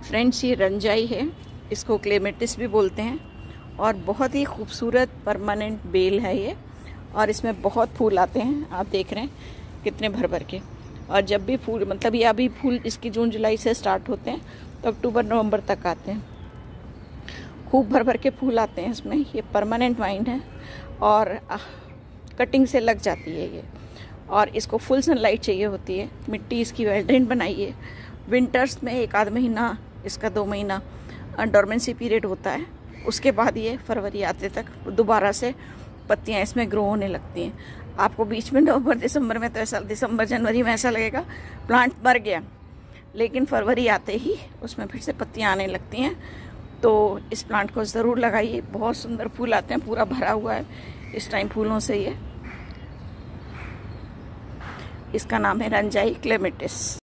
Friends, ये रंजाई है, इसको क्लेमेटिस भी बोलते हैं और बहुत ही खूबसूरत परमानेंट बेल है ये। और इसमें बहुत फूल आते हैं, आप देख रहे हैं कितने भर भर के। और जब भी फूल, मतलब ये अभी फूल इसकी जून जुलाई से स्टार्ट होते हैं तो अक्टूबर नवंबर तक आते हैं। खूब भर भर के फूल आते हैं इसमें। ये परमानेंट वाइन है और कटिंग से लग जाती है ये। और इसको फुल सनलाइट चाहिए होती है। मिट्टी इसकी वेल ड्रेन बनाई है। विंटर्स में 1 आध महीना, इसका 2 महीना डोरमेंसी पीरियड होता है। उसके बाद ये फरवरी आते तक दोबारा से पत्तियां इसमें ग्रो होने लगती हैं। आपको बीच में नवंबर दिसंबर में तो ऐसा, दिसंबर जनवरी में ऐसा लगेगा प्लांट मर गया, लेकिन फरवरी आते ही उसमें फिर से पत्तियां आने लगती हैं। तो इस प्लांट को ज़रूर लगाइए, बहुत सुंदर फूल आते हैं, पूरा भरा हुआ है इस टाइम फूलों से ये। इसका नाम है रंजाई क्लेमेटिस।